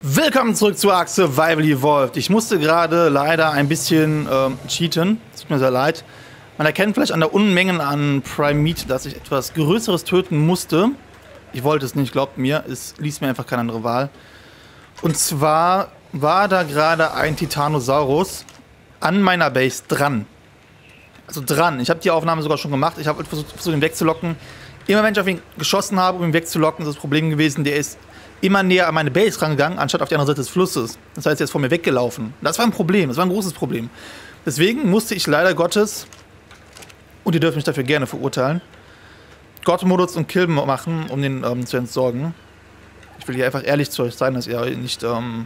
Willkommen zurück zu Ark Survival Evolved. Ich musste gerade leider ein bisschen cheaten. Es tut mir sehr leid. Man erkennt vielleicht an der Unmengen an Prime Meat, dass ich etwas Größeres töten musste. Ich wollte es nicht, glaubt mir. Es ließ mir einfach keine andere Wahl. Und zwar war da gerade ein Titanosaurus an meiner Base dran. Also dran. Ich habe die Aufnahme sogar schon gemacht. Ich habe versucht, ihn wegzulocken. Immer wenn ich auf ihn geschossen habe, um ihn wegzulocken, ist das Problem gewesen, der ist immer näher an meine Base rangegangen, anstatt auf die andere Seite des Flusses. Das heißt, er ist vor mir weggelaufen. Das war ein Problem, das war ein großes Problem. Deswegen musste ich leider Gottes, und ihr dürft mich dafür gerne verurteilen, God-Modus und Kill machen, um den zu entsorgen. Ich will hier einfach ehrlich zu euch sein, dass ihr nicht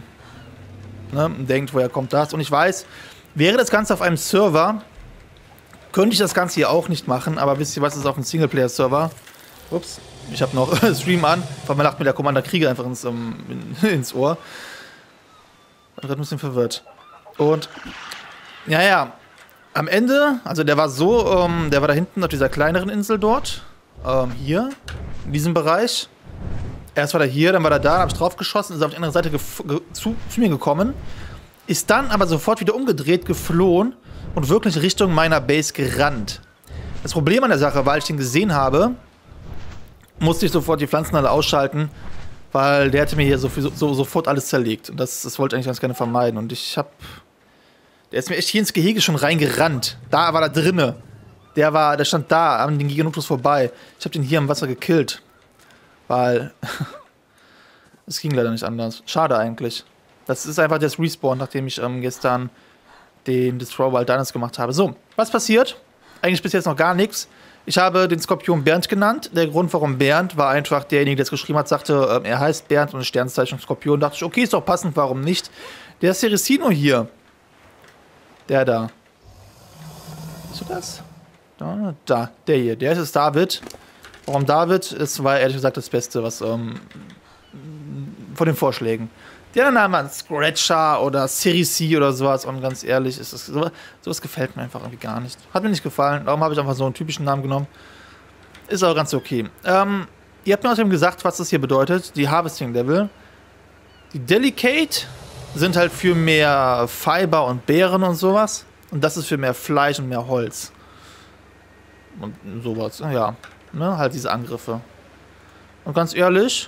denkt, woher kommt das. Und ich weiß, wäre das Ganze auf einem Server, könnte ich das Ganze hier auch nicht machen, aber wisst ihr was, ist auf einem Singleplayer-Server. Ups. Ich habe noch Stream an, weil man lacht mir der Commander Krieger einfach ins Ohr. Ich bin gerade ein bisschen verwirrt. Und, ja, am Ende, also der war so, der war da hinten auf dieser kleineren Insel dort. Hier, in diesem Bereich. Erst war er hier, dann war er da, habe ich drauf geschossen, ist auf die andere Seite zu mir gekommen. Ist dann aber sofort wieder umgedreht, geflohen und wirklich Richtung meiner Base gerannt. Das Problem an der Sache, weil ich den gesehen habe, musste ich sofort die Pflanzen alle ausschalten, weil der hätte mir hier sofort alles zerlegt. Und das wollte ich eigentlich ganz gerne vermeiden. Und der ist mir echt hier ins Gehege schon reingerannt. Da war er drinne. Der stand da, an den Gigantus vorbei. Ich habe den hier im Wasser gekillt. Weil es ging leider nicht anders. Schade eigentlich. Das ist einfach das Respawn, nachdem ich gestern den Destroy Wild Dinosaurs gemacht habe. So, was passiert? Eigentlich bis jetzt noch gar nichts. Ich habe den Skorpion Bernd genannt. Der Grund, warum Bernd, war einfach derjenige, der es geschrieben hat, sagte, er heißt Bernd und ein Sternzeichen Skorpion. Da dachte ich, okay, ist doch passend, warum nicht? Der Ceresino hier. Der da. Siehst du das? Da, der hier. Der ist es David. Warum David? Es war ehrlich gesagt das Beste, was von den Vorschlägen. Der Name an Scratcher oder Ceresy oder sowas, und ganz ehrlich, sowas gefällt mir einfach irgendwie gar nicht. Hat mir nicht gefallen, darum habe ich einfach so einen typischen Namen genommen. Ist auch ganz okay. Ihr habt mir außerdem gesagt, was das hier bedeutet, die Harvesting Level. Die Delicate sind halt für mehr Fiber und Beeren und sowas. Und das ist für mehr Fleisch und mehr Holz. Und sowas, ja. Ne, halt diese Angriffe. Und ganz ehrlich,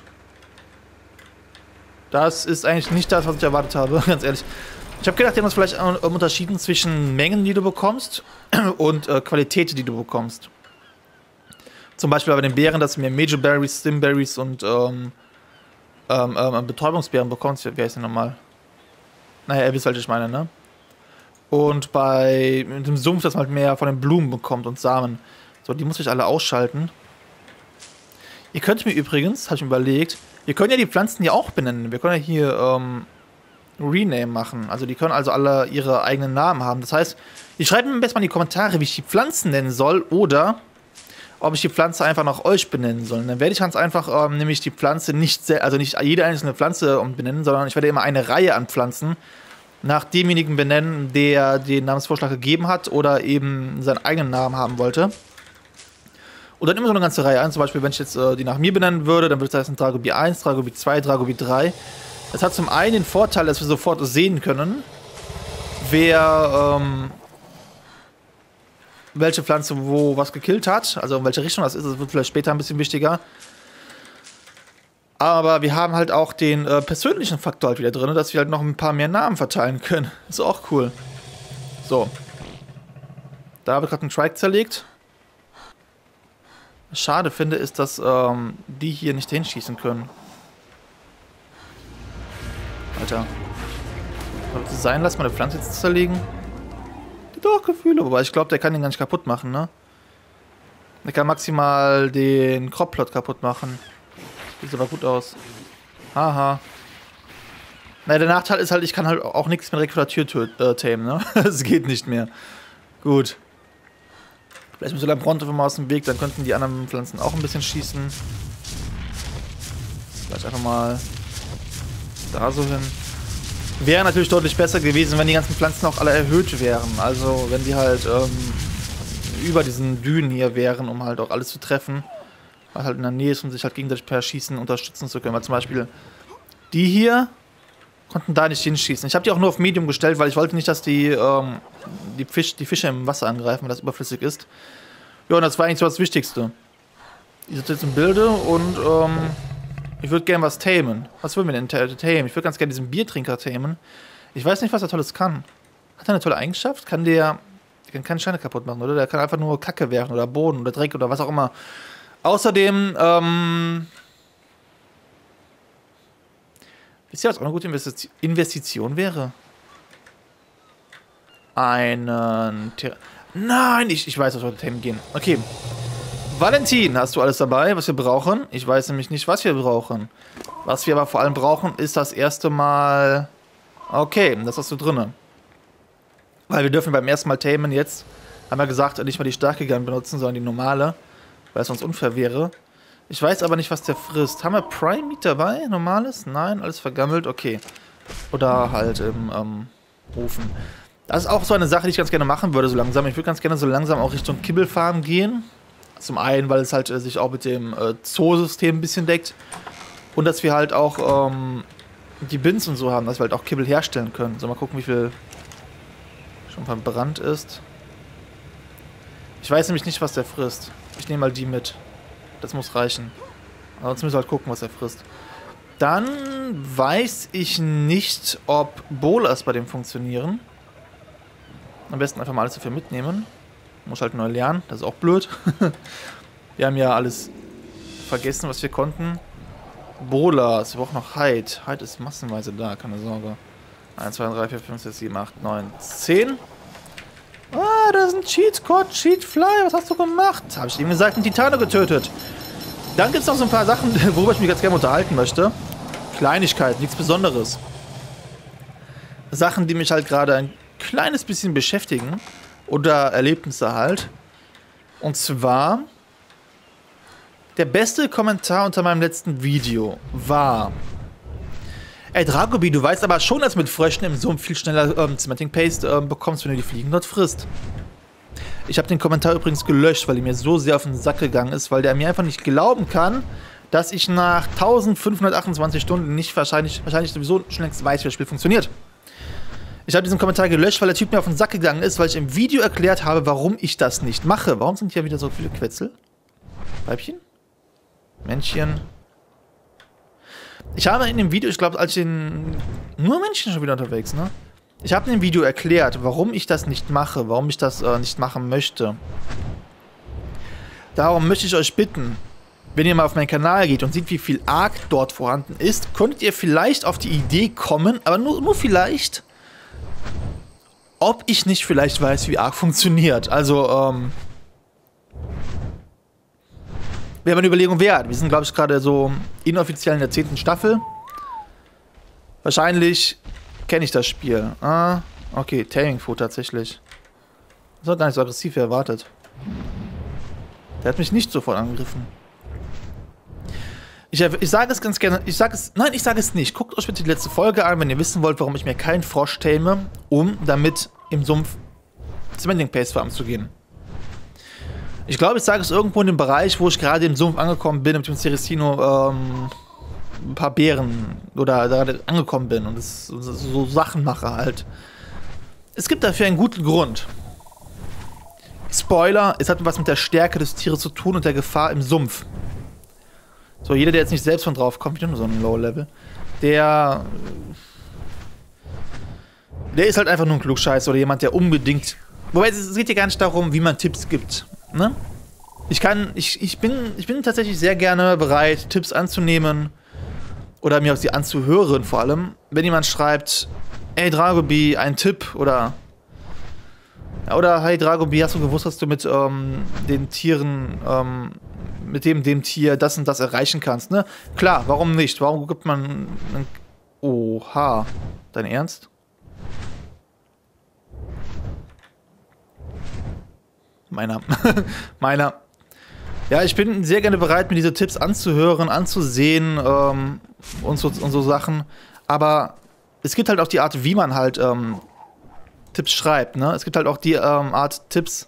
das ist eigentlich nicht das, was ich erwartet habe, ganz ehrlich. Ich habe gedacht, die haben das vielleicht unterschieden zwischen Mengen, die du bekommst, und Qualität, die du bekommst. Zum Beispiel bei den Beeren, dass du mehr Major Berries, Stimberries und Betäubungsbeeren bekommst. Wie heißt die nochmal? Naja, ihr wisst, was ich meine, ne? Und bei dem Sumpf, dass man halt mehr von den Blumen bekommt und Samen. So, die muss ich alle ausschalten. Ihr könnt mir übrigens, habe ich mir überlegt, wir können ja die Pflanzen ja auch benennen. Wir können ja hier Rename machen. Also die können also alle ihre eigenen Namen haben. Das heißt, ihr schreibt mir am besten mal in die Kommentare, wie ich die Pflanzen nennen soll oder ob ich die Pflanze einfach nach euch benennen soll. Dann werde ich ganz einfach nämlich die Pflanze nicht jede einzelne Pflanze benennen, sondern ich werde immer eine Reihe an Pflanzen nach demjenigen benennen, der den Namensvorschlag gegeben hat oder eben seinen eigenen Namen haben wollte. Und dann immer so eine ganze Reihe an. Zum Beispiel, wenn ich jetzt die nach mir benennen würde, dann würde es heißen Dragobi 1, Dragobi 2, Dragobi 3. Das hat zum einen den Vorteil, dass wir sofort sehen können, wer welche Pflanze wo was gekillt hat. Also in welche Richtung das ist. Das wird vielleicht später ein bisschen wichtiger. Aber wir haben halt auch den persönlichen Faktor halt wieder drin, dass wir halt noch ein paar mehr Namen verteilen können. Ist auch cool. So. Da wird gerade ein Trike zerlegt. Schade finde, ist, dass die hier nicht hinschießen können. Alter. Sollte es sein lassen, meine Pflanze jetzt zerlegen? Doch, Gefühle. Wobei ich glaube, der kann den gar nicht kaputt machen, ne? Der kann maximal den Cropplot kaputt machen. Sieht aber gut aus. Haha. Naja, der Nachteil ist halt, ich kann halt auch nichts mit Rekrutatur tamen, ne? Es geht nicht mehr. Gut. Vielleicht müssen wir Bronte mal aus dem Weg, dann könnten die anderen Pflanzen auch ein bisschen schießen. Vielleicht einfach mal da so hin. Wäre natürlich deutlich besser gewesen, wenn die ganzen Pflanzen auch alle erhöht wären. Also wenn die halt über diesen Dünen hier wären, um halt auch alles zu treffen. Was halt in der Nähe ist, um sich halt gegenseitig per Schießen unterstützen zu können. Weil zum Beispiel die hier Konnten da nicht hinschießen. Ich habe die auch nur auf Medium gestellt, weil ich wollte nicht, dass die Fische im Wasser angreifen, weil das überflüssig ist. Ja, und das war eigentlich so das Wichtigste. Die sind jetzt im Bilde und ich würde gerne was tamen. Was würden wir denn tamen? Ich würde ganz gerne diesen Biertrinker tamen. Ich weiß nicht, was er Tolles kann. Hat er eine tolle Eigenschaft? Der kann keine Steine kaputt machen, oder? Der kann einfach nur Kacke werfen oder Boden oder Dreck oder was auch immer. Außerdem, wisst ihr, was auch eine gute Investition wäre? Nein, ich weiß, was wir tamen gehen. Okay. Valentin, hast du alles dabei, was wir brauchen? Ich weiß nämlich nicht, was wir brauchen. Was wir aber vor allem brauchen, ist das erste Mal... Okay, das hast du drinne. Weil wir dürfen beim ersten Mal tamen jetzt, haben wir gesagt, nicht mal die starke Gun benutzen, sondern die normale. Weil es sonst unfair wäre. Ich weiß aber nicht, was der frisst. Haben wir Prime Meat dabei? Normales? Nein, alles vergammelt? Okay. Oder halt im Ofen. Das ist auch so eine Sache, die ich ganz gerne machen würde, so langsam. Ich würde ganz gerne so langsam auch Richtung Kibbelfarm gehen. Zum einen, weil es halt sich auch mit dem Zoosystem ein bisschen deckt. Und dass wir halt auch die Bins und so haben, dass wir halt auch Kibbel herstellen können. So, mal gucken, wie viel schon verbrannt ist. Ich weiß nämlich nicht, was der frisst. Ich nehme mal die mit. Das muss reichen. Ansonsten müssen wir halt gucken, was er frisst. Dann weiß ich nicht, ob Bolas bei dem funktionieren. Am besten einfach mal alles dafür mitnehmen. Muss halt neu lernen, das ist auch blöd. Wir haben ja alles vergessen, was wir konnten. Bolas, wir brauchen noch Hyde. Hyde ist massenweise da, keine Sorge. 1, 2, 3, 4, 5, 6, 7, 8, 9, 10. Ah, da ist ein Cheat-Code, Cheat-Fly. Was hast du gemacht? Habe ich ihm gesagt, einen Titano getötet. Dann gibt es noch so ein paar Sachen, worüber ich mich ganz gerne unterhalten möchte. Kleinigkeiten, nichts Besonderes. Sachen, die mich halt gerade ein kleines bisschen beschäftigen. Oder Erlebnisse halt. Und zwar... Der beste Kommentar unter meinem letzten Video war... Ey, Dragobi, du weißt aber schon, dass du mit Fröschen im Sumpf viel schneller Cementing Paste bekommst, wenn du die Fliegen dort frisst. Ich habe den Kommentar übrigens gelöscht, weil er mir so sehr auf den Sack gegangen ist, weil der mir einfach nicht glauben kann, dass ich nach 1528 Stunden nicht wahrscheinlich sowieso schon längst weiß, wie das Spiel funktioniert. Ich habe diesen Kommentar gelöscht, weil der Typ mir auf den Sack gegangen ist, weil ich im Video erklärt habe, warum ich das nicht mache. Warum sind hier wieder so viele Quetzel? Weibchen? Männchen? Ich habe in dem Video, ich glaube, nur Männchen schon wieder unterwegs, ne? Ich habe in dem Video erklärt, warum ich das nicht mache, warum ich das nicht machen möchte. Darum möchte ich euch bitten, wenn ihr mal auf meinen Kanal geht und seht, wie viel Arc dort vorhanden ist, könntet ihr vielleicht auf die Idee kommen, aber nur vielleicht, ob ich nicht vielleicht weiß, wie Arc funktioniert. Also, wäre eine Überlegung wert. Wir sind, glaube ich, gerade so inoffiziell in der 10. Staffel. Wahrscheinlich kenne ich das Spiel. Ah, okay, Taming Food tatsächlich. Das war gar nicht so aggressiv wie erwartet. Der hat mich nicht sofort angegriffen. Ich sage es ganz gerne, nein, ich sage es nicht. Guckt euch bitte die letzte Folge an, wenn ihr wissen wollt, warum ich mir keinen Frosch tame, um damit im Sumpf Cementing Paste Farm zu gehen. Ich glaube, ich sage es irgendwo in dem Bereich, wo ich gerade im Sumpf angekommen bin, mit dem Cerestino ein paar Beeren oder da angekommen bin und so Sachen mache halt. Es gibt dafür einen guten Grund. Spoiler, es hat was mit der Stärke des Tieres zu tun und der Gefahr im Sumpf. So, jeder, der jetzt nicht selbst von drauf kommt, wieder nur so ein Low-Level, der ist halt einfach nur ein Klugscheißer oder jemand, der unbedingt... Wobei, es geht ja gar nicht darum, wie man Tipps gibt, ne? Ich bin tatsächlich sehr gerne bereit, Tipps anzunehmen oder mir auch sie anzuhören vor allem, wenn jemand schreibt, ey Dragobi, ein Tipp oder hey Dragobi, hast du gewusst, dass du mit den Tieren, mit dem Tier das und das erreichen kannst, ne? Klar, warum nicht? Warum gibt man... Oha, dein Ernst? Meiner. Ja, ich bin sehr gerne bereit, mir diese Tipps anzuhören, anzusehen und so Sachen. Aber es gibt halt auch die Art, wie man halt Tipps schreibt, ne? Es gibt halt auch die Art Tipps,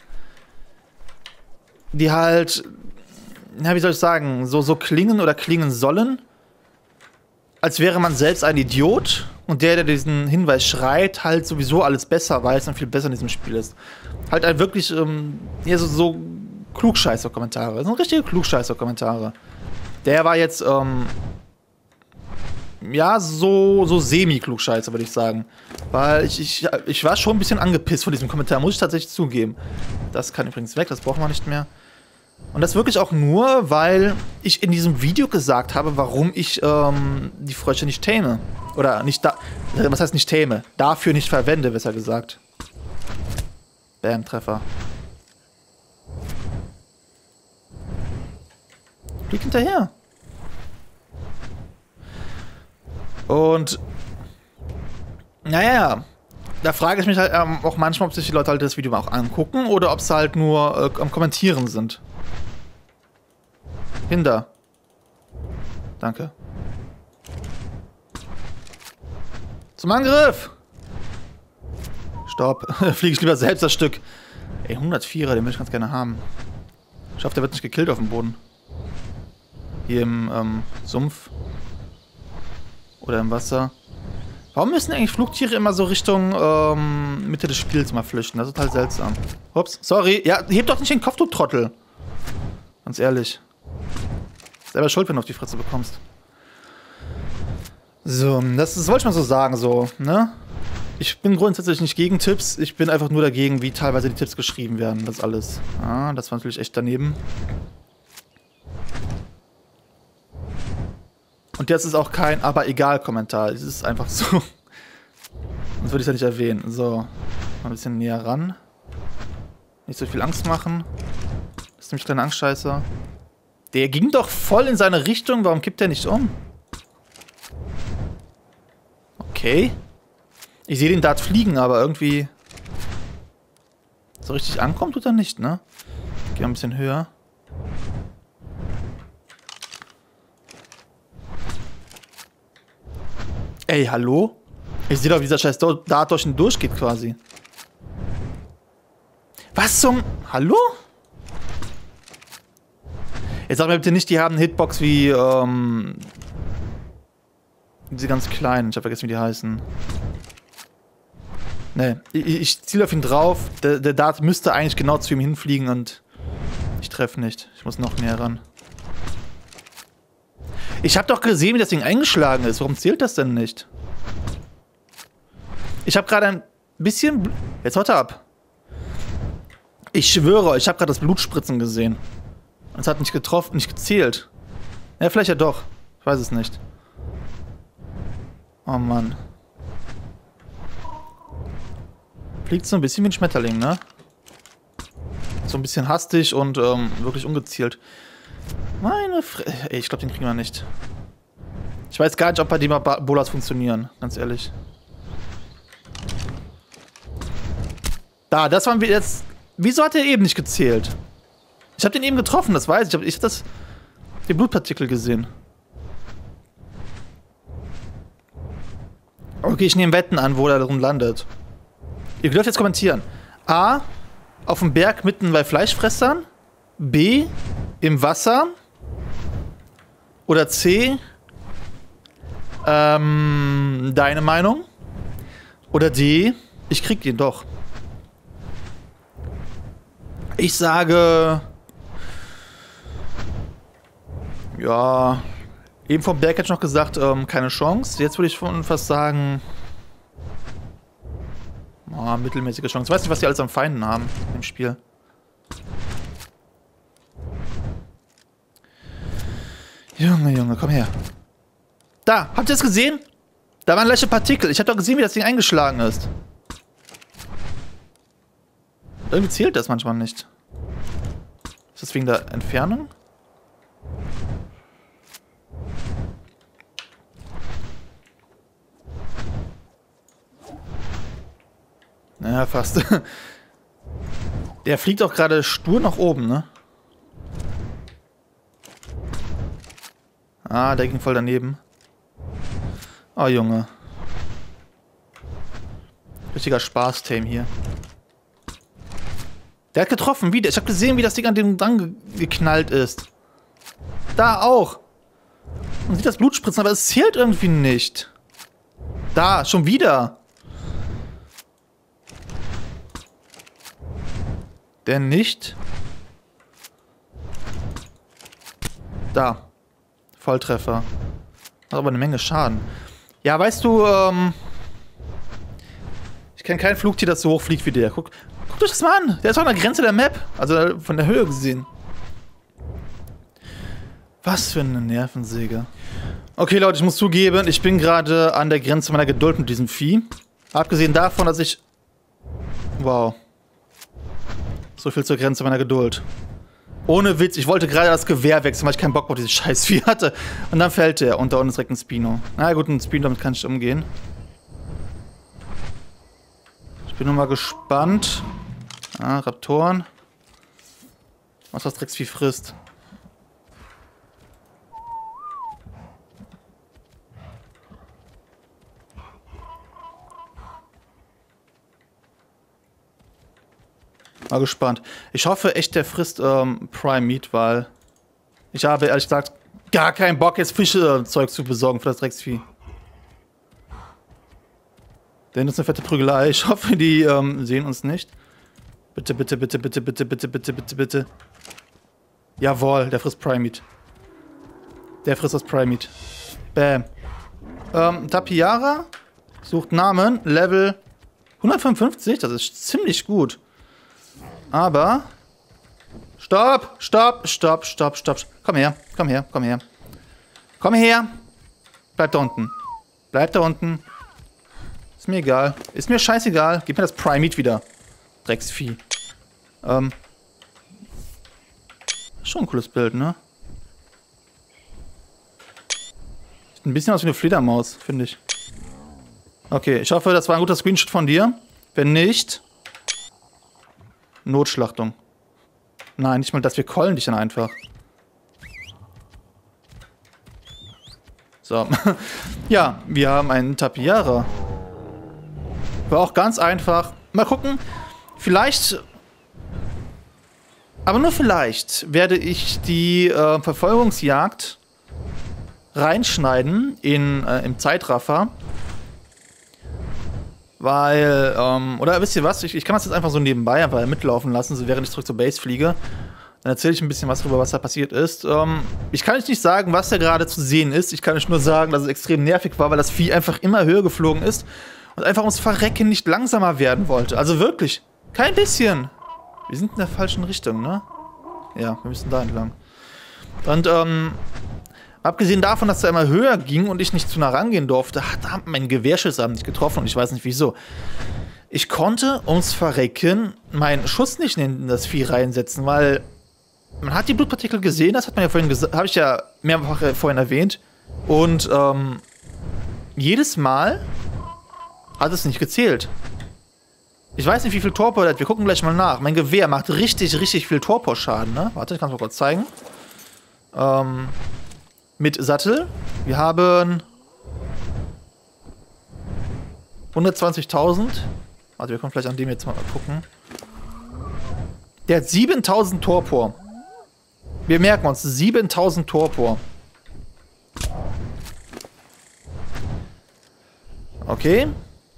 die halt, na, wie soll ich sagen, so klingen oder klingen sollen. als wäre man selbst ein Idiot und der diesen Hinweis schreit, halt sowieso alles besser weiß und viel besser in diesem Spiel ist. Halt wirklich, ja, so Klugscheißer-Kommentare. Das sind richtige Klugscheißer-Kommentare. Der war jetzt, ja, so semi-Klugscheißer, würde ich sagen. Weil ich war schon ein bisschen angepisst von diesem Kommentar, muss ich tatsächlich zugeben. Das kann übrigens weg, das brauchen wir nicht mehr. Und das wirklich auch nur, weil ich in diesem Video gesagt habe, warum ich die Frösche nicht tame. Oder nicht was heißt nicht tame? Dafür nicht verwende, besser gesagt. Bam, Treffer. Flieg hinterher. Und naja, da frage ich mich halt auch manchmal, ob sich die Leute halt das Video mal auch angucken oder ob sie halt nur am Kommentieren sind. Hinter. Danke. Zum Angriff! Stopp. Fliege ich lieber selbst das Stück. Ey, 104er, den will ich ganz gerne haben. Ich hoffe, der wird nicht gekillt auf dem Boden. Hier im Sumpf. Oder im Wasser. Warum müssen eigentlich Flugtiere immer so Richtung Mitte des Spiels mal flüchten? Das ist total seltsam. Ups, sorry. Ja, heb doch nicht den Kopf, du Trottel. Ganz ehrlich. Selber schuld, wenn du auf die Fresse bekommst. So, das wollte ich mal so sagen, so, ne? Ich bin grundsätzlich nicht gegen Tipps, ich bin einfach nur dagegen, wie teilweise die Tipps geschrieben werden, das alles. Ah, das war natürlich echt daneben. Und jetzt ist auch kein Aber-Egal-Kommentar, es ist einfach so. Sonst würde ich es ja nicht erwähnen. So, mal ein bisschen näher ran. Nicht so viel Angst machen. Das ist nämlich kleine Angstscheißer. Der ging doch voll in seine Richtung, warum kippt der nicht um? Okay. Ich sehe den Dart fliegen, aber irgendwie so richtig ankommt tut er nicht, ne? Geh mal ein bisschen höher. Ey, hallo? Ich sehe doch, wie dieser scheiß Dart durch ihn durchgeht quasi. Was zum... Hallo? Jetzt sag mir bitte nicht, die haben eine Hitbox wie, diese ganz kleinen. Ich hab vergessen, wie die heißen. Ne, ich ziele auf ihn drauf. Der Dart müsste eigentlich genau zu ihm hinfliegen und ich treffe nicht. Ich muss noch näher ran. Ich habe doch gesehen, wie das Ding eingeschlagen ist. Warum zählt das denn nicht? Ich habe gerade ein bisschen... Jetzt haut er ab. Ich schwöre euch, ich habe gerade das Blutspritzen gesehen. Und es hat nicht getroffen, nicht gezählt. Ja, vielleicht ja doch. Ich weiß es nicht. Oh Mann. Fliegt so ein bisschen wie ein Schmetterling, ne? So ein bisschen hastig und wirklich ungezielt. Meine Ey, ich glaube, den kriegen wir nicht. Ich weiß gar nicht, ob bei dem Bolas funktionieren. Ganz ehrlich. Da, das waren wir jetzt... Wieso hat er eben nicht gezählt? Ich habe den eben getroffen, das weiß ich. Ich habe die Blutpartikel gesehen. Okay, ich nehme Wetten an, wo er darum landet. Ihr dürft jetzt kommentieren. A. Auf dem Berg mitten bei Fleischfressern. B. Im Wasser. Oder C. Deine Meinung. Oder D. Ich krieg den doch. Ich sage... Ja... Eben vom Berg hätte ich noch gesagt, keine Chance. Jetzt würde ich schon fast sagen... Oh, mittelmäßige Chance. Ich weiß nicht, was die alles an Feinden haben im Spiel. Junge, Junge, komm her. Da, habt ihr es gesehen? Da waren leichte Partikel. Ich habe doch gesehen, wie das Ding eingeschlagen ist. Irgendwie zählt das manchmal nicht. Ist das wegen der Entfernung? Naja, fast. Der fliegt auch gerade stur nach oben, ne? Ah, der ging voll daneben. Oh, Junge. Richtiger Spaß-Tame hier. Der hat getroffen, wieder. Ich habe gesehen, wie das Ding an dem dran geknallt ist. Da auch. Man sieht das Blut spritzen, aber es zählt irgendwie nicht. Da, schon wieder. Der nicht. Da. Volltreffer. Hat aber eine Menge Schaden. Ja, weißt du, ich kenne kein Flugtier, das so hoch fliegt wie der. Guckt euch das mal an. Der ist auch an der Grenze der Map. Also von der Höhe gesehen. Was für eine Nervensäge. Okay, Leute, ich muss zugeben, ich bin gerade an der Grenze meiner Geduld mit diesem Vieh. Abgesehen davon, dass ich... Wow. So viel zur Grenze meiner Geduld. Ohne Witz, ich wollte gerade das Gewehr wechseln, weil ich keinen Bock auf dieses Scheißvieh hatte. Und dann fällt der. Und da unten ist direkt ein Spino. Na gut, ein Spino, damit kann ich umgehen. Ich bin nur mal gespannt. Ah, Raptoren. Was das Drecksvieh frisst. Mal gespannt. Ich hoffe echt, der frisst Prime Meat, weil ich habe ehrlich gesagt gar keinen Bock, jetzt Fischezeug zu besorgen für das Drecksvieh. Denn das ist eine fette Prügelei. Ich hoffe, die sehen uns nicht. Bitte, bitte, bitte, bitte, bitte, bitte, bitte, bitte, bitte. Jawohl, der frisst Prime Meat. Der frisst das Prime Meat. Bam. Tapiara sucht Namen, Level 155, das ist ziemlich gut. Aber... Stopp, stopp, stopp, stopp, stopp. Komm her, komm her, komm her. Komm her. Bleib da unten. Bleib da unten. Ist mir egal. Ist mir scheißegal. Gib mir das Prime Meat wieder. Drecksvieh. Schon ein cooles Bild, ne? Sieht ein bisschen aus wie eine Fledermaus, finde ich. Okay, ich hoffe, das war ein guter Screenshot von dir. Wenn nicht... Notschlachtung. Nein, nicht mal das, wir callen dich dann einfach. So. Ja, wir haben einen Tapiara. War auch ganz einfach. Mal gucken. Vielleicht... Aber nur vielleicht werde ich die Verfolgungsjagd reinschneiden im Zeitraffer. Weil, oder wisst ihr was? Ich kann das jetzt einfach so nebenbei einfach mitlaufen lassen, so während ich zurück zur Base fliege. Dann erzähle ich ein bisschen was darüber, was da passiert ist. Ich kann euch nicht sagen, was da gerade zu sehen ist. Ich kann euch nur sagen, dass es extrem nervig war, weil das Vieh einfach immer höher geflogen ist und einfach ums Verrecken nicht langsamer werden wollte. Also wirklich, kein bisschen. Wir sind in der falschen Richtung, ne? Ja, wir müssen da entlang. Und, abgesehen davon, dass er immer höher ging und ich nicht zu nah rangehen durfte, hat mein Gewehrschuss nicht getroffen und ich weiß nicht wieso. Ich konnte ums Verrecken meinen Schuss nicht in das Vieh reinsetzen, weil man hat die Blutpartikel gesehen, das hat man ja vorhin gesagt, habe ich ja mehrfach vorhin erwähnt. Und jedes Mal hat es nicht gezählt. Ich weiß nicht, wie viel Torpor er hat, wir gucken gleich mal nach. Mein Gewehr macht richtig, richtig viel Torporschaden, ne? Warte, ich kann es mal kurz zeigen. Mit Sattel. Wir haben 120.000. Warte, wir können vielleicht an dem jetzt mal gucken. Der hat 7.000 Torpor. Wir merken uns, 7.000 Torpor. Okay.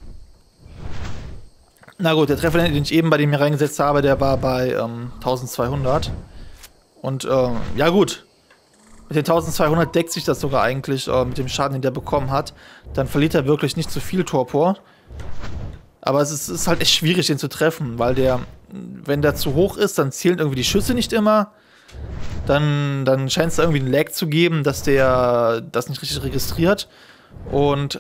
Na gut, der Treffer, den ich eben bei dem hier reingesetzt habe, der war bei 1200. Und ja gut. Mit den 1200 deckt sich das sogar eigentlich mit dem Schaden, den der bekommen hat. Dann verliert er wirklich nicht zu viel Torpor. Aber es ist halt echt schwierig, den zu treffen, weil der, wenn der zu hoch ist, dann zählen irgendwie die Schüsse nicht immer. Dann scheint es da irgendwie einen Lag zu geben, dass der das nicht richtig registriert. Und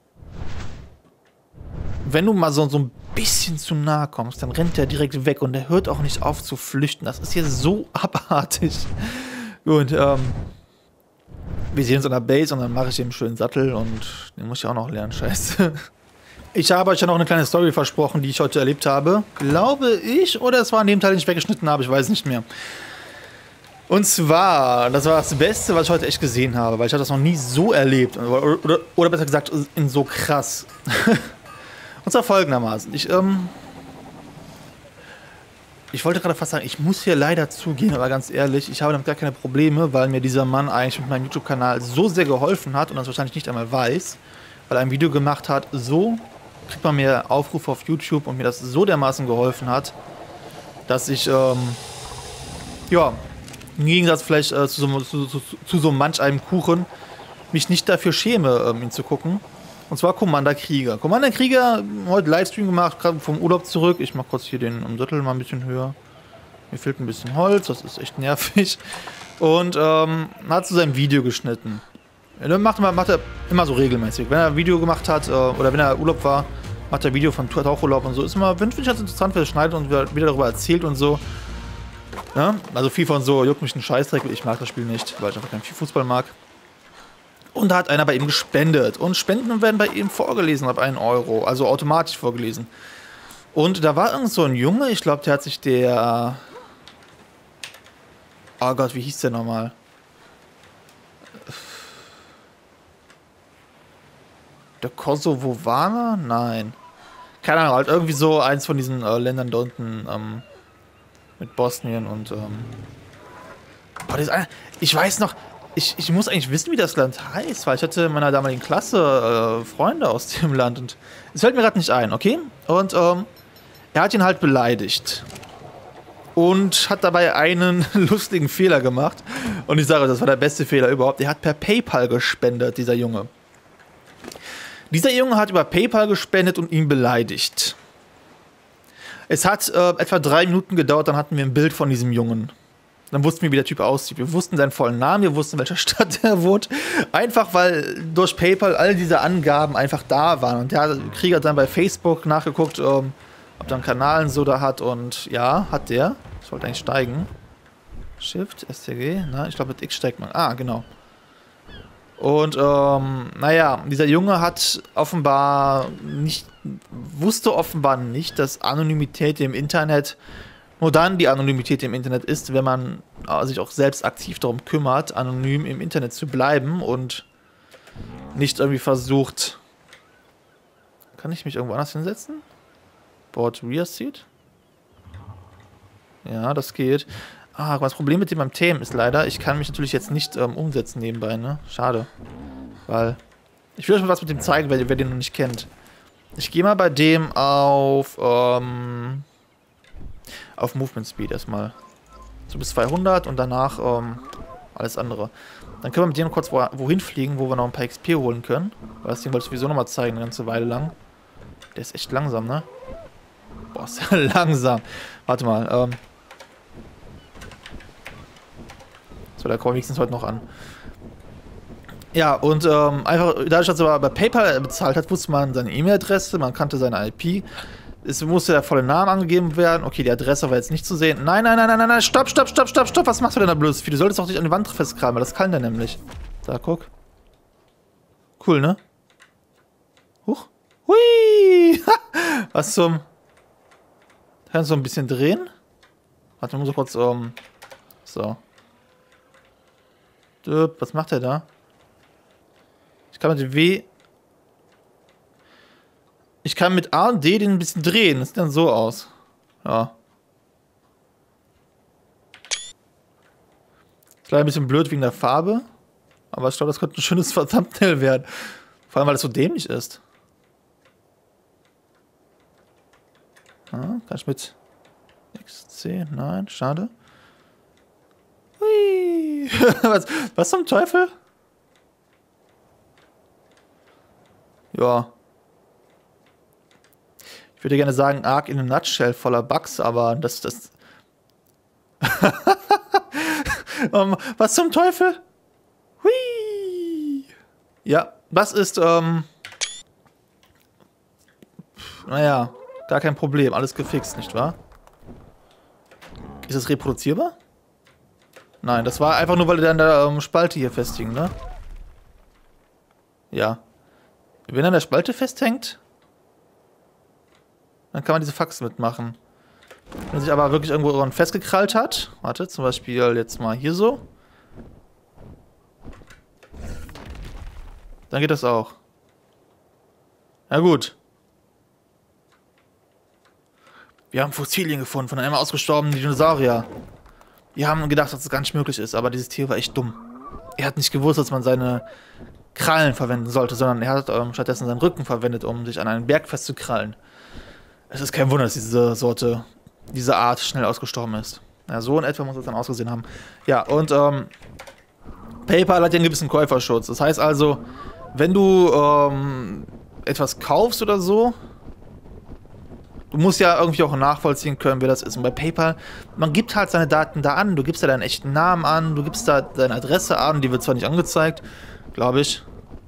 wenn du mal so ein bisschen zu nahe kommst, dann rennt der direkt weg und der hört auch nicht auf zu flüchten. Das ist hier so abartig. Gut, wir sehen uns an der Base und dann mache ich den schönen Sattel und den muss ich auch noch lernen, scheiße. Ich habe euch ja noch eine kleine Story versprochen, die ich heute erlebt habe. Glaube ich, oder es war in dem Teil, den ich weggeschnitten habe, ich weiß nicht mehr. Und zwar, das war das Beste, was ich heute echt gesehen habe, weil ich habe das noch nie so erlebt. Oder besser gesagt, in so krass. Und zwar folgendermaßen. Ich Ich wollte gerade fast sagen, ich muss hier leider zugehen, aber ganz ehrlich, ich habe damit gar keine Probleme, weil mir dieser Mann eigentlich mit meinem YouTube-Kanal so sehr geholfen hat und das wahrscheinlich nicht einmal weiß, weil er ein Video gemacht hat, so kriegt man mehr Aufrufe auf YouTube und mir das so dermaßen geholfen hat, dass ich, ja, im Gegensatz vielleicht zu so manch einem Kuchen, mich nicht dafür schäme, ihn zu gucken. Und zwar Commander Krieger. Commander Krieger, heute Livestream gemacht, gerade vom Urlaub zurück. Ich mache kurz hier den Sattel mal ein bisschen höher. Mir fehlt ein bisschen Holz, das ist echt nervig. Und hat zu seinem Video geschnitten. Ja, macht er immer so regelmäßig. Wenn er ein Video gemacht hat, oder wenn er Urlaub war, macht er ein Video von Tauchurlaub und so. Ist immer, finde ich, ganz interessant, wer er schneidet und wieder darüber erzählt und so. Ja? Also viel von so, juckt mich ein Scheißdreck, ich mag das Spiel nicht, weil ich einfach keinen Fußball mag. Und da hat einer bei ihm gespendet. Und Spenden werden bei ihm vorgelesen ab 1 Euro. Also automatisch vorgelesen. Und da war irgend so ein Junge, ich glaube, der hat sich der... Oh Gott, wie hieß der nochmal? Der Kosovovaner? Nein. Keine Ahnung, halt irgendwie so eins von diesen Ländern da unten mit Bosnien und... ich weiß noch... Ich muss eigentlich wissen, wie das Land heißt, weil ich hatte in meiner damaligen Klasse Freunde aus dem Land und es fällt mir gerade nicht ein, okay? Und er hat ihn halt beleidigt und hat dabei einen lustigen Fehler gemacht und ich sage, das war der beste Fehler überhaupt. Er hat per PayPal gespendet, dieser Junge. Dieser Junge hat über PayPal gespendet und ihn beleidigt. Es hat etwa 3 Minuten gedauert, dann hatten wir ein Bild von diesem Jungen. Dann wussten wir, wie der Typ aussieht. Wir wussten seinen vollen Namen, wir wussten, in welcher Stadt er wohnt. Einfach, weil durch PayPal all diese Angaben einfach da waren. Und der Krieger hat dann bei Facebook nachgeguckt, ob er einen Kanal und so da hat. Und ja, hat der. Ich wollte eigentlich steigen. Shift, STG, ne? Ich glaube, mit X steigt man. Ah, genau. Und, naja, dieser Junge hat offenbar wusste offenbar nicht, dass Anonymität im Internet nur dann die Anonymität im Internet ist, wenn man sich auch selbst aktiv darum kümmert, anonym im Internet zu bleiben und nicht irgendwie versucht... Kann ich mich irgendwo anders hinsetzen? Board Rear Seat? Ja, das geht. Ah, das Problem mit dem beim Themen ist leider, ich kann mich natürlich jetzt nicht umsetzen nebenbei, ne? Schade. Weil... Ich will euch mal was mit dem zeigen, wer den noch nicht kennt. Ich gehe mal bei dem auf Movement Speed erstmal. So bis 200 und danach alles andere. Dann können wir mit dem kurz wohin fliegen, wo wir noch ein paar XP holen können. Weil das Ding wollte ich sowieso nochmal zeigen, eine ganze Weile lang. Der ist echt langsam, ne? Boah, ist ja langsam. Warte mal, so, da kommen wir wenigstens heute noch an. Ja, und einfach, dadurch, dass er aber bei PayPal bezahlt hat, wusste man seine E-Mail-Adresse, man kannte seine IP. Es musste der volle Name angegeben werden. Okay, die Adresse war jetzt nicht zu sehen. Nein, nein, nein, nein, nein, stopp, stopp, stopp, stopp, stopp. Was machst du denn da blödes Vieh? Du solltest doch nicht an die Wand festkramen, weil das kann der nämlich. Da, guck. Cool, ne? Huch. Hui! Was zum... Kannst du so ein bisschen drehen? Warte, muss ich kurz, so. Was macht der da? Ich kann mit dem W... Ich kann mit A und D den ein bisschen drehen. Das sieht dann so aus. Ja. Ist leider ein bisschen blöd wegen der Farbe. Aber ich glaube, das könnte ein schönes Thumbnail werden. Vor allem, weil es so dämlich ist. Ja, kann ich mit XC? Nein, schade. Hui. Was zum Teufel? Ja. Ich würde gerne sagen, Ark in a Nutshell voller Bugs, aber das... was zum Teufel? Hui! Ja, das ist, naja, gar kein Problem. Alles gefixt, nicht wahr? Ist es reproduzierbar? Nein, das war einfach nur, weil er an der Spalte hier festhing, ne? Ja. Wenn er an der Spalte festhängt... Dann kann man diese Fax mitmachen. Wenn sich aber wirklich irgendwo dran festgekrallt hat, warte, zum Beispiel jetzt mal hier so. Dann geht das auch. Ja gut. Wir haben Fossilien gefunden von einem ausgestorbenen Dinosaurier. Wir haben gedacht, dass das gar nicht möglich ist, aber dieses Tier war echt dumm. Er hat nicht gewusst, dass man seine Krallen verwenden sollte, sondern er hat stattdessen seinen Rücken verwendet, um sich an einen Berg festzukrallen. Es ist kein Wunder, dass diese Art schnell ausgestorben ist. Ja, so in etwa muss es dann ausgesehen haben. Ja, und PayPal hat ja einen gewissen Käuferschutz. Das heißt also, wenn du etwas kaufst oder so, du musst ja irgendwie auch nachvollziehen können, wer das ist. Und bei PayPal, man gibt halt seine Daten da an, du gibst da deinen echten Namen an, du gibst da deine Adresse an, die wird zwar nicht angezeigt, glaube ich.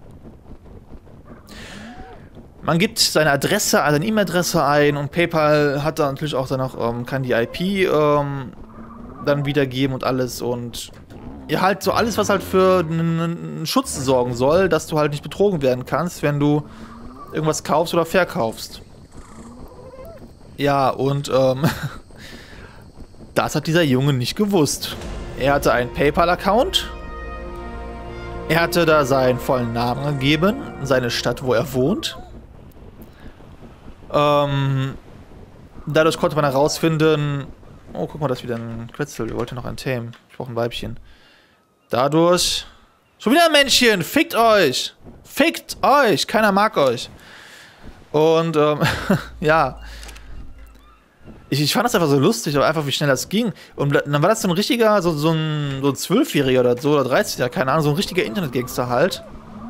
Man gibt seine Adresse, seine E-Mail-Adresse ein und PayPal hat da natürlich auch dann noch, kann die IP dann wiedergeben und alles und ja, halt so alles, was halt für einen Schutz sorgen soll, dass du halt nicht betrogen werden kannst, wenn du irgendwas kaufst oder verkaufst. Ja, und das hat dieser Junge nicht gewusst. Er hatte einen PayPal-Account. Er hatte da seinen vollen Namen gegeben, seine Stadt, wo er wohnt. Dadurch konnte man herausfinden... Oh, guck mal, das ist wieder ein Quetzel. Wir wollten noch ein Tame. Ich brauche ein Weibchen. Dadurch... Schon wieder ein Männchen! Fickt euch! Fickt euch! Keiner mag euch. Und, ja... Ich fand das einfach so lustig, aber einfach wie schnell das ging. Und dann war das so ein richtiger, so ein 12-Jähriger oder so, oder 13-Jähriger, keine Ahnung, so ein richtiger Internetgangster halt.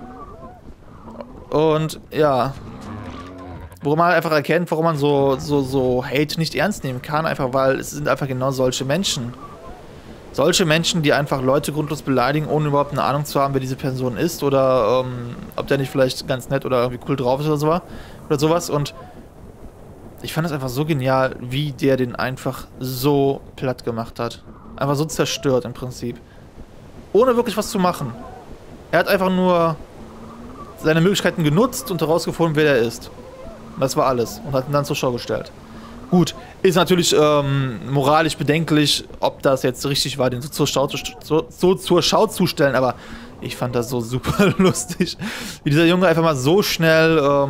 Und, ja... Wo man halt einfach erkennt, warum man so Hate nicht ernst nehmen kann, einfach weil es sind einfach genau solche Menschen. Solche Menschen, die einfach Leute grundlos beleidigen, ohne überhaupt eine Ahnung zu haben, wer diese Person ist oder ob der nicht vielleicht ganz nett oder irgendwie cool drauf ist oder sowas. Und ich fand das einfach so genial, wie der den einfach so platt gemacht hat. Einfach so zerstört im Prinzip. Ohne wirklich was zu machen. Er hat einfach nur seine Möglichkeiten genutzt und herausgefunden, wer er ist. Das war alles. Und hat ihn dann zur Schau gestellt. Gut, ist natürlich moralisch bedenklich, ob das jetzt richtig war, den so zur Schau zu stellen, aber ich fand das so super lustig, wie dieser Junge einfach mal so schnell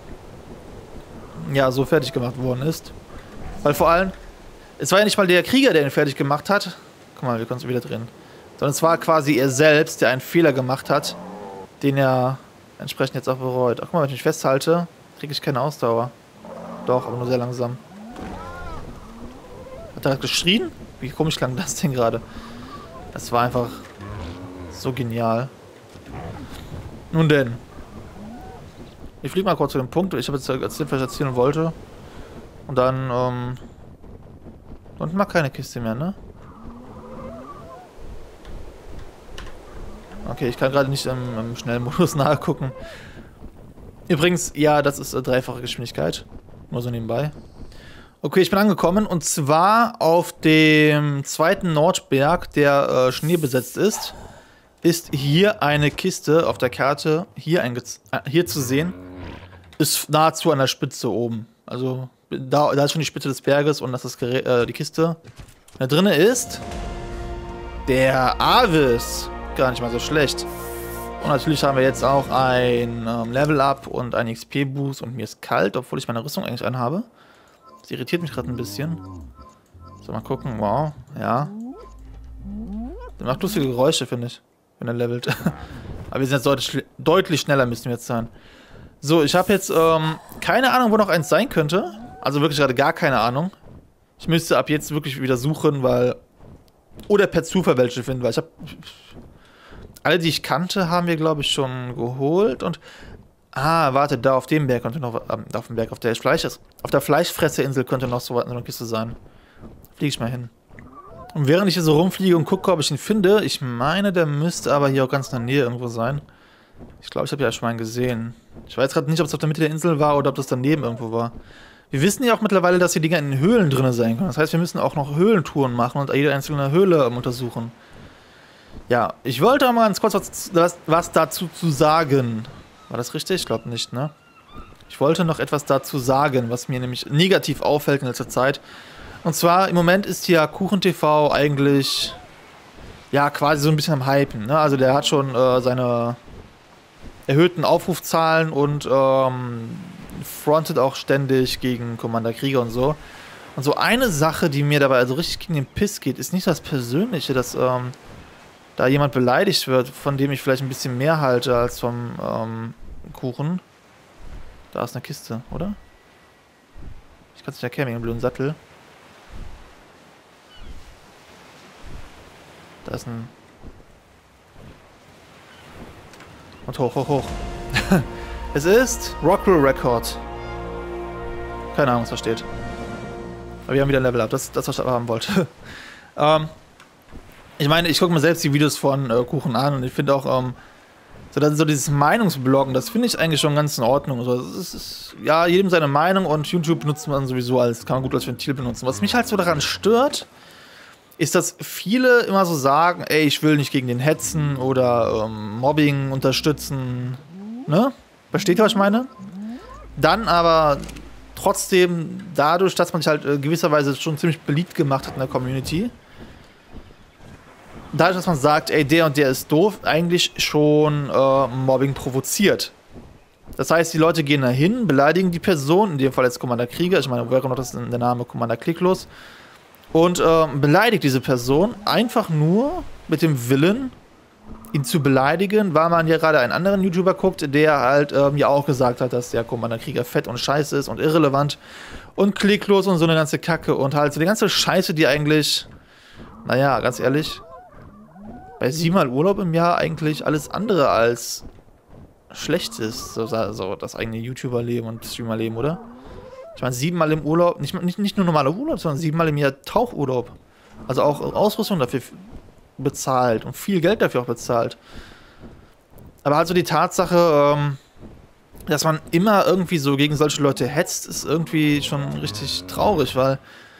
ja, so fertig gemacht worden ist. Weil vor allem, es war ja nicht mal der Krieger, der ihn fertig gemacht hat. Guck mal, wir können es wieder drehen. Sondern es war quasi er selbst, der einen Fehler gemacht hat, den er entsprechend jetzt auch bereut. Ach, guck mal, wenn ich mich festhalte, kriege ich keine Ausdauer. Doch, aber nur sehr langsam. Hat er geschrien? Wie komisch klang das denn gerade? Das war einfach so genial. Nun denn. Ich fliege mal kurz zu dem Punkt. Ich habe jetzt erzählt, was ich erzählen wollte. Und dann, unten mal keine Kiste mehr, ne? Okay, ich kann gerade nicht im schnellen Modus nachgucken. Übrigens, ja, das ist dreifache Geschwindigkeit. Nur so nebenbei. Okay, ich bin angekommen und zwar auf dem zweiten Nordberg, der schneebesetzt ist. Ist hier eine Kiste auf der Karte, hier zu sehen. Ist nahezu an der Spitze oben. Also da ist schon die Spitze des Berges und das ist die Kiste. Da drinnen ist der Avis. Gar nicht mal so schlecht. Und natürlich haben wir jetzt auch ein Level-Up und ein XP-Boost und mir ist kalt, obwohl ich meine Rüstung eigentlich anhabe. Das irritiert mich gerade ein bisschen. So, mal gucken. Wow, ja. Der macht lustige Geräusche, finde ich, wenn er levelt. Aber wir sind jetzt deutlich schneller müssen wir jetzt sein. So, ich habe jetzt keine Ahnung, wo noch eins sein könnte. Also wirklich gerade gar keine Ahnung. Ich müsste ab jetzt wirklich wieder suchen, weil... Oder per Zufall welche finden, weil ich habe... Alle, die ich kannte, haben wir, glaube ich, schon geholt und... Ah, warte, da auf dem Berg könnte noch... auf dem Berg, auf der Fleischfresserinsel könnte noch so eine Kiste sein. Fliege ich mal hin. Und während ich hier so rumfliege und gucke, ob ich ihn finde, ich meine, der müsste aber hier auch ganz in der Nähe irgendwo sein. Ich glaube, ich habe ja schon mal einen gesehen. Ich weiß gerade nicht, ob es auf der Mitte der Insel war oder ob das daneben irgendwo war. Wir wissen ja auch mittlerweile, dass die Dinger in Höhlen drin sein können. Das heißt, wir müssen auch noch Höhlentouren machen und jede einzelne Höhle untersuchen. Ja, ich wollte mal ganz kurz was dazu zu sagen. War das richtig? Ich glaube nicht, ne? Ich wollte noch etwas dazu sagen, was mir nämlich negativ auffällt in letzter Zeit. Und zwar, im Moment ist ja KuchenTV eigentlich, ja, quasi so ein bisschen am Hypen, ne? Also der hat schon seine erhöhten Aufrufzahlen und frontet auch ständig gegen Commander Krieger und so. Und so eine Sache, die mir dabei also richtig gegen den Piss geht, ist nicht das Persönliche, dass da jemand beleidigt wird, von dem ich vielleicht ein bisschen mehr halte als vom Kuchen. Da ist eine Kiste, oder? Ich kann es nicht erkennen wegen dem blöden Sattel. Da ist ein... Und hoch, hoch, hoch. Es ist Rockroll Record. Keine Ahnung, was da steht. Aber wir haben wieder ein Level Up. Das was ich haben wollte. Ich meine, ich gucke mir selbst die Videos von Kuchen an und ich finde auch, so dieses Meinungsbloggen, das finde ich eigentlich schon ganz in Ordnung. Also, es ist, ja, jedem seine Meinung und YouTube benutzt man sowieso als, kann man gut als Ventil benutzen. Was mich halt so daran stört, ist, dass viele immer so sagen, ey, ich will nicht gegen den hetzen oder Mobbing unterstützen. Ne? Versteht ihr, was ich meine? Dann aber trotzdem dadurch, dass man sich halt gewisserweise schon ziemlich beliebt gemacht hat in der Community, dadurch, dass man sagt, ey, der und der ist doof, eigentlich schon Mobbing provoziert. Das heißt, die Leute gehen da hin, beleidigen die Person, in dem Fall jetzt Commander Krieger, ich meine, woher kommt noch das der Name Commander Klicklos, und beleidigt diese Person einfach nur mit dem Willen, ihn zu beleidigen, weil man ja gerade einen anderen YouTuber guckt, der halt ja auch gesagt hat, dass der Commander Krieger fett und scheiße ist und irrelevant und klicklos und so eine ganze Kacke und halt so die ganze Scheiße, die eigentlich, naja, ganz ehrlich, bei 7-mal Urlaub im Jahr eigentlich alles andere als schlecht ist, so das eigene YouTuber-Leben und Streamer-Leben, oder? Ich meine, 7-mal im Urlaub, nicht nur normaler Urlaub, sondern 7-mal im Jahr Tauchurlaub. Also auch Ausrüstung dafür bezahlt und viel Geld dafür auch bezahlt. Aber halt so die Tatsache, dass man immer irgendwie so gegen solche Leute hetzt, ist irgendwie schon richtig traurig, weil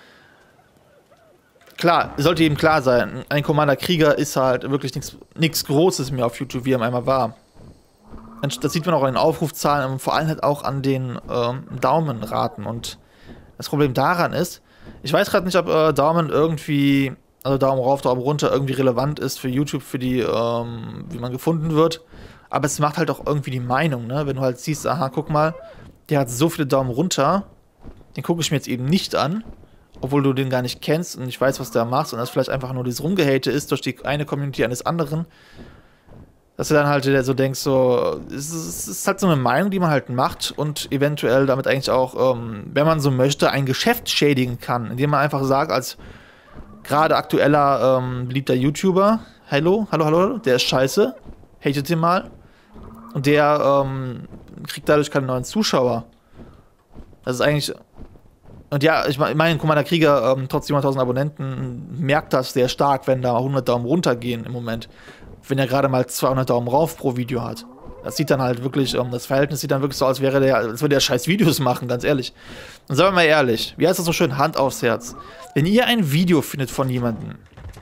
klar, sollte eben klar sein, ein Commander Krieger ist halt wirklich nichts Großes mehr auf YouTube, wie er einmal war. Das sieht man auch an den Aufrufzahlen und vor allem halt auch an den Daumenraten. Und das Problem daran ist, ich weiß gerade nicht, ob Daumen irgendwie, also Daumen rauf, Daumen runter, irgendwie relevant ist für YouTube, für die, wie man gefunden wird. Aber es macht halt auch irgendwie die Meinung, ne? Wenn du halt siehst, aha, guck mal, der hat so viele Daumen runter, den gucke ich mir jetzt eben nicht an, obwohl du den gar nicht kennst und ich weiß, was der macht und das vielleicht einfach nur dieses Rumgehate ist durch die eine Community eines anderen. Dass du dann halt so denkst, so, es ist halt so eine Meinung, die man halt macht und eventuell damit eigentlich auch, wenn man so möchte, ein Geschäft schädigen kann, indem man einfach sagt, als gerade aktueller beliebter YouTuber, hallo, der ist scheiße, hatet ihn mal. Und der kriegt dadurch keine neuen Zuschauer. Das ist eigentlich... Und ja, ich meine, Commander Krieger, trotz 700.000 Abonnenten, merkt das sehr stark, wenn da 100 Daumen runter gehen im Moment. Wenn er gerade mal 200 Daumen rauf pro Video hat. Das sieht dann halt wirklich, das Verhältnis sieht dann wirklich so aus, als würde der scheiß Videos machen, ganz ehrlich. Und sagen wir mal ehrlich, wie heißt das so schön, Hand aufs Herz. Wenn ihr ein Video findet von jemandem,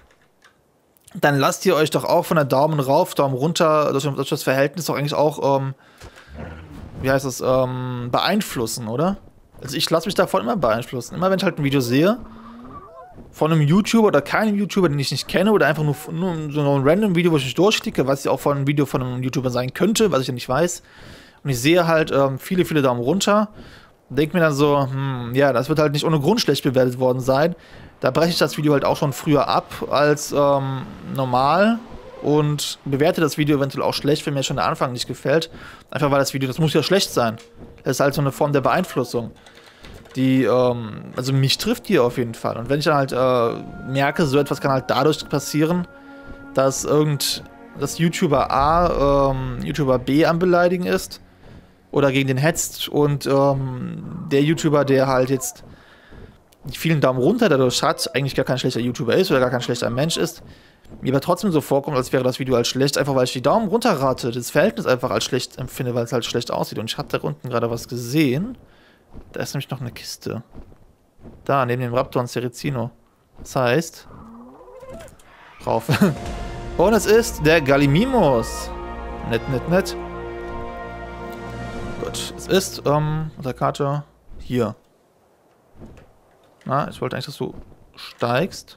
dann lasst ihr euch doch auch von der Daumen rauf, Daumen runter, durch das Verhältnis doch eigentlich auch, wie heißt das, beeinflussen, oder? Also ich lasse mich davon immer beeinflussen. Immer wenn ich halt ein Video sehe, von einem YouTuber oder keinem YouTuber, den ich nicht kenne, oder einfach nur so ein random Video, wo ich mich durchklicke, was ja auch von einem Video von einem YouTuber sein könnte, was ich ja nicht weiß. Und ich sehe halt viele Daumen runter. Denke mir dann so, ja, das wird halt nicht ohne Grund schlecht bewertet worden sein. Da breche ich das Video halt auch schon früher ab als normal und bewerte das Video eventuell auch schlecht, wenn mir schon der Anfang nicht gefällt. Einfach weil das Video, das muss ja schlecht sein. Das ist halt so eine Form der Beeinflussung. Die, also mich trifft die auf jeden Fall. Und wenn ich dann halt merke, so etwas kann halt dadurch passieren, dass YouTuber A YouTuber B am Beleidigen ist oder gegen den hetzt und der YouTuber, der halt jetzt die vielen Daumen runter dadurch hat, eigentlich gar kein schlechter YouTuber ist oder gar kein schlechter Mensch ist, mir aber trotzdem so vorkommt, als wäre das Video halt schlecht, einfach weil ich die Daumen runterrate, das Verhältnis einfach als schlecht empfinde, weil es halt schlecht aussieht. Und ich habe da unten gerade was gesehen. Da ist nämlich noch eine Kiste. Da, neben dem Raptor und Sericino. Das heißt... Rauf. Und es ist der Gallimimus. Nett. Gut, es ist, unter Karte hier. Na, ich wollte eigentlich, dass du steigst.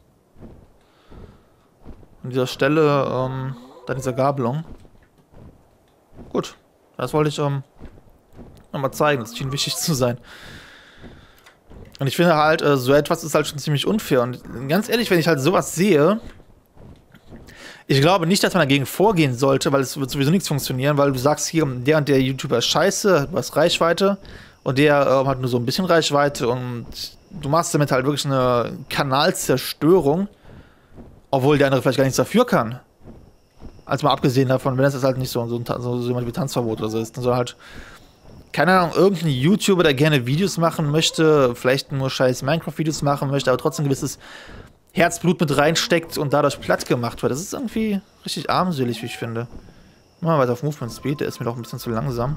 An dieser Stelle, da dieser Gabelung. Gut, das wollte ich, nochmal zeigen, das schien wichtig zu sein. Und ich finde halt, so etwas ist halt schon ziemlich unfair. Und ganz ehrlich, wenn ich halt sowas sehe, ich glaube nicht, dass man dagegen vorgehen sollte, weil es wird sowieso nichts funktionieren, weil du sagst hier, der und der YouTuber ist scheiße, du hast Reichweite und der hat nur so ein bisschen Reichweite und du machst damit halt wirklich eine Kanalzerstörung, obwohl der andere vielleicht gar nichts dafür kann. Also mal abgesehen davon, wenn das jetzt halt nicht so jemand wie Tanzverbot oder so ist, dann soll halt, keine Ahnung, irgendein YouTuber, der gerne Videos machen möchte, vielleicht nur scheiß Minecraft-Videos machen möchte, aber trotzdem ein gewisses Herzblut mit reinsteckt und dadurch platt gemacht wird. Das ist irgendwie richtig armselig, wie ich finde. Mal weiter auf Movement Speed, der ist mir doch ein bisschen zu langsam.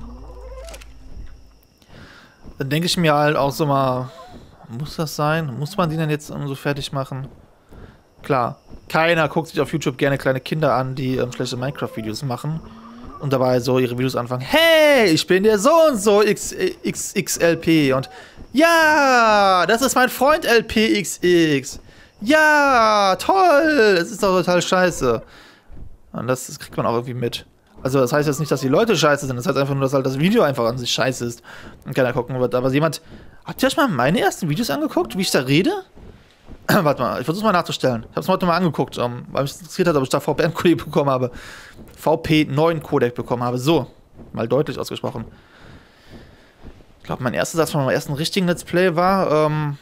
Dann denke ich mir halt auch so mal, muss das sein? Muss man die denn jetzt so fertig machen? Klar, keiner guckt sich auf YouTube gerne kleine Kinder an, die schlechte Minecraft-Videos machen und dabei so ihre Videos anfangen. Hey, ich bin der so und so XXLP und ja, das ist mein Freund LPXX. Ja, toll, es ist doch total scheiße. Und das kriegt man auch irgendwie mit. Also das heißt jetzt nicht, dass die Leute scheiße sind, das heißt einfach nur, dass halt das Video einfach an sich scheiße ist und keiner gucken wird. Aber habt ihr euch mal meine ersten Videos angeguckt, wie ich da rede? Warte mal, ich versuch's mal nachzustellen. Ich hab's mir heute mal angeguckt, weil mich interessiert hat, ob ich da VPN-Codec bekommen habe. VP9-Codec bekommen habe. So, mal deutlich ausgesprochen. Ich glaube, mein erster Satz von meinem ersten richtigen Let's Play war,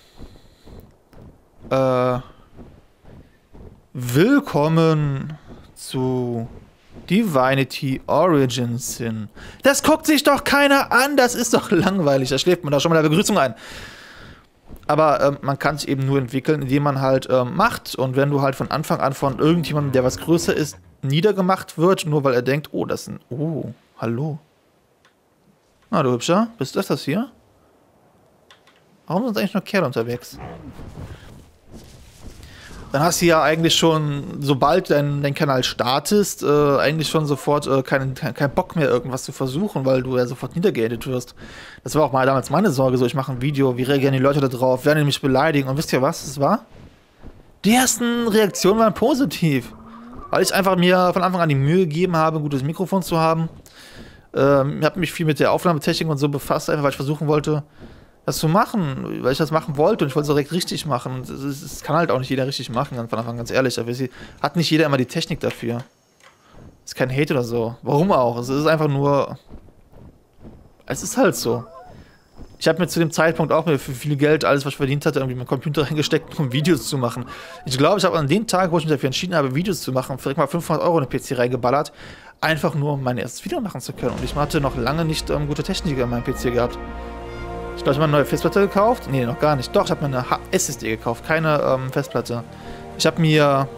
willkommen zu Divinity Origins Sin. Das guckt sich doch keiner an, das ist doch langweilig. Da schläft man doch schon mal der Begrüßung ein. Aber man kann sich eben nur entwickeln, indem man halt macht. Und wenn du halt von Anfang an von irgendjemandem, der was größer ist, niedergemacht wird, nur weil er denkt, oh, das ist ein... Oh, hallo. Na, du Hübscher, bist das hier? Warum sind eigentlich nur Kerle unterwegs? Dann hast du ja eigentlich schon, sobald dein Kanal startest, eigentlich schon sofort keinen Bock mehr, irgendwas zu versuchen, weil du ja sofort niedergeedet wirst. Das war auch mal damals meine Sorge, so ich mache ein Video, wie reagieren die Leute da drauf, werden die mich beleidigen und wisst ihr was es war? Die ersten Reaktionen waren positiv, weil ich einfach mir von Anfang an die Mühe gegeben habe, ein gutes Mikrofon zu haben. Ich habe mich viel mit der Aufnahmetechnik und so befasst, einfach weil ich versuchen wollte, das zu machen, weil ich das machen wollte und ich wollte es direkt richtig machen. Das kann halt auch nicht jeder richtig machen, von Anfang an, ganz ehrlich. Aber hat nicht jeder immer die Technik dafür. Das ist kein Hate oder so. Warum auch? Es ist einfach nur... Es ist halt so. Ich habe mir zu dem Zeitpunkt auch für viel Geld, alles was ich verdient hatte, irgendwie meinen Computer reingesteckt, um Videos zu machen. Ich glaube, ich habe an dem Tag, wo ich mich dafür entschieden habe, Videos zu machen, vielleicht mal 500 € in den PC reingeballert, einfach nur, um mein erstes Video machen zu können. Und ich hatte noch lange nicht gute Technik in meinem PC gehabt. Ich glaube, ich habe eine neue Festplatte gekauft. Nee, noch gar nicht. Doch, ich habe mir eine SSD gekauft, keine Festplatte. Ich habe mir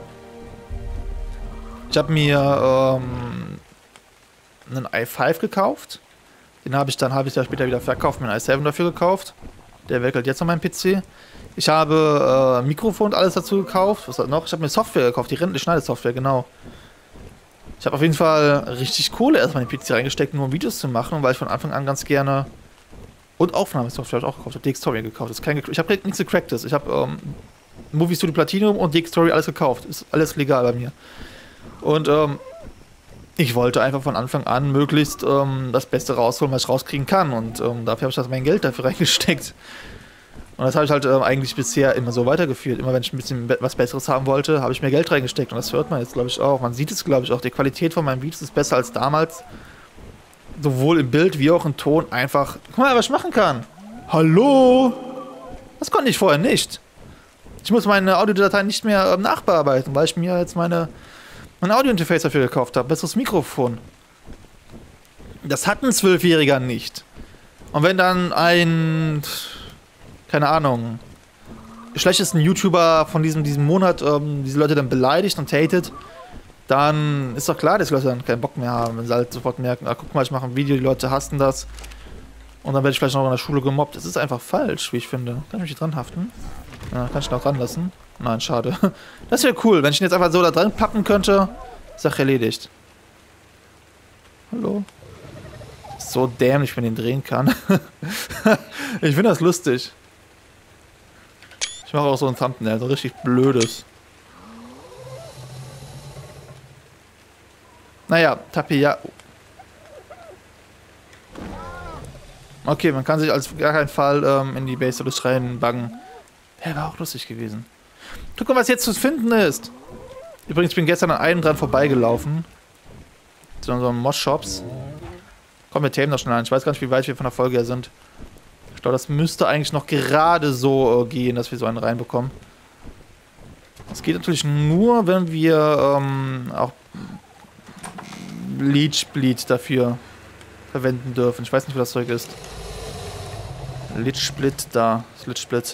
einen i5 gekauft. Den habe ich dann ein halbes Jahr später wieder verkauft, mir einen i7 dafür gekauft. Der werkelt jetzt an meinem PC. Ich habe Mikrofon und alles dazu gekauft. Was hat noch? Ich habe mir Software gekauft, die Schneidesoftware, genau. Ich habe auf jeden Fall richtig Kohle erstmal in den PC reingesteckt, nur um Videos zu machen, weil ich von Anfang an ganz gerne... Und Aufnahmesoftware habe ich auch gekauft. Ich habe DxTory gekauft. Ich habe nichts gecracktes. Ich habe Movie Studio Platinum und DxTory alles gekauft. Ist alles legal bei mir. Und ich wollte einfach von Anfang an möglichst das Beste rausholen, was ich rauskriegen kann. Und dafür habe ich mein Geld dafür reingesteckt. Und das habe ich halt eigentlich bisher immer so weitergeführt. Immer wenn ich ein bisschen was Besseres haben wollte, habe ich mehr Geld reingesteckt. Und das hört man jetzt, glaube ich, auch. Man sieht es, glaube ich, auch. Die Qualität von meinen Videos ist besser als damals. Sowohl im Bild wie auch im Ton einfach... Guck mal, was ich machen kann. Hallo? Das konnte ich vorher nicht. Ich muss meine Audiodateien nicht mehr nachbearbeiten, weil ich mir jetzt mein Audio-Interface dafür gekauft habe. Besseres Mikrofon. Das hat ein 12-Jähriger nicht. Und wenn dann ein... Keine Ahnung... schlechtesten YouTuber von diesem Monat diese Leute dann beleidigt und hatet... Dann ist doch klar, dass die Leute dann keinen Bock mehr haben, wenn sie halt sofort merken, ah, guck mal, ich mache ein Video, die Leute hassen das. Und dann werde ich vielleicht noch in der Schule gemobbt. Das ist einfach falsch, wie ich finde. Kann ich mich hier dran haften? Ja, kann ich noch dran lassen? Nein, schade. Das wäre cool, wenn ich ihn jetzt einfach so da dran packen könnte. Sache erledigt. Hallo? So dämlich, wenn ich den drehen kann. Ich finde das lustig. Ich mache auch so ein Thumbnail, so richtig blödes. Naja, Tapia. Okay, man kann sich als gar keinen Fall in die Base des Schreien buggen. Ja, wäre auch lustig gewesen. Guck mal, was jetzt zu finden ist. Übrigens, ich bin gestern an einem dran vorbeigelaufen. Zu unseren Moss-Shops. Komm, wir tamen das schnell an. Ich weiß gar nicht, wie weit wir von der Folge her sind. Ich glaube, das müsste eigentlich noch gerade so gehen, dass wir so einen reinbekommen. Das geht natürlich nur, wenn wir auch Leech Bleed dafür verwenden dürfen. Ich weiß nicht, wie das Zeug ist. Lich Split, da. Das Lich Split.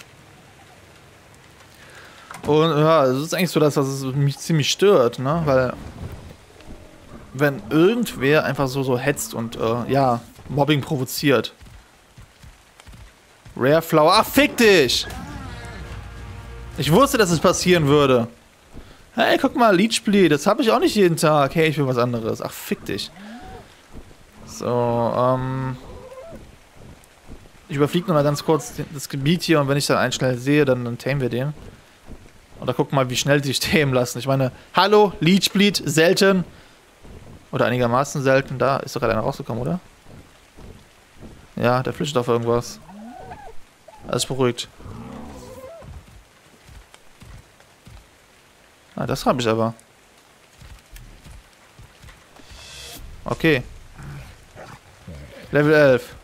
Und ja, es ist eigentlich so, dass das mich ziemlich stört, ne? Weil wenn irgendwer einfach so hetzt und ja, Mobbing provoziert. Rare Flower. Ach, fick dich! Ich wusste, dass es passieren würde. Hey, guck mal, Leech Bleed. Das habe ich auch nicht jeden Tag. Hey, ich will was anderes. Ach, fick dich. So, ich überfliege noch mal ganz kurz das Gebiet hier und wenn ich dann einen schnell sehe, dann tamen wir den. Oder guck mal, wie schnell die sich tamen lassen. Ich meine, hallo, Leech Bleed, selten. Oder einigermaßen selten. Da ist doch gerade einer rausgekommen, oder? Ja, der flüchtet auf irgendwas. Alles beruhigt. Ah, das habe ich aber. Okay. Level 11.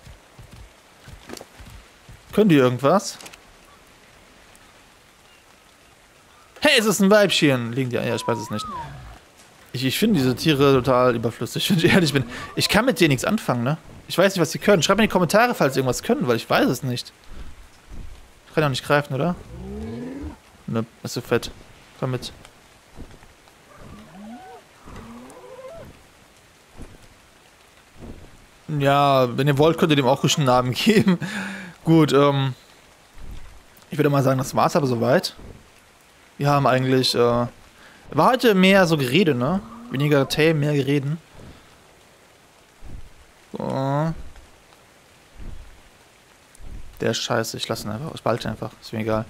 Können die irgendwas? Hey, es ist ein Weibchen! Liegen die an? Ja, ich weiß es nicht. Ich finde diese Tiere total überflüssig, wenn ich ehrlich bin. Ich kann mit denen nichts anfangen, ne? Ich weiß nicht, was sie können. Schreibt mir in die Kommentare, falls sie irgendwas können, weil ich weiß es nicht. Ich kann ja auch nicht greifen, oder? Ne, ist so fett. Komm mit. Ja, wenn ihr wollt, könnt ihr dem auch ruhig einen Namen geben. Gut, ich würde mal sagen, das war's aber soweit. Wir haben eigentlich, war heute mehr so Gerede, ne? Weniger Tame, mehr Gereden. So. Der ist scheiße, ich lasse ihn einfach, ich behalte ihn einfach, ist mir egal.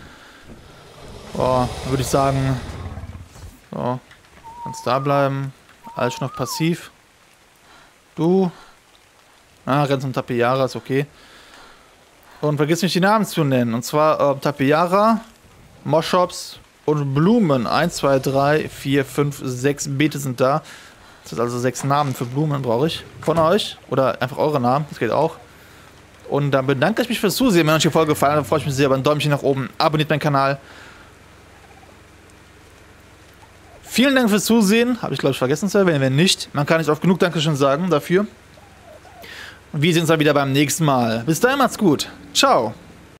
Boah, dann würde ich sagen, so, kannst da bleiben. Alles noch passiv. Du. Ah, Renz und Tapiara ist okay. Und vergiss nicht die Namen zu nennen. Und zwar Tapiara, Moschops und Blumen. 1, 2, 3, 4, 5, 6 Beete sind da. Das sind also 6 Namen für Blumen, brauche ich. Von euch. Oder einfach eure Namen, das geht auch. Und dann bedanke ich mich fürs Zusehen. Wenn euch die Folge gefallen hat, dann freue ich mich sehr über ein Däumchen nach oben. Abonniert meinen Kanal. Vielen Dank fürs Zusehen. Habe ich, glaube ich, vergessen zu erwähnen. Wenn nicht, man kann nicht oft genug Dankeschön sagen dafür. Und wir sehen uns dann wieder beim nächsten Mal. Bis dahin, macht's gut. Ciao.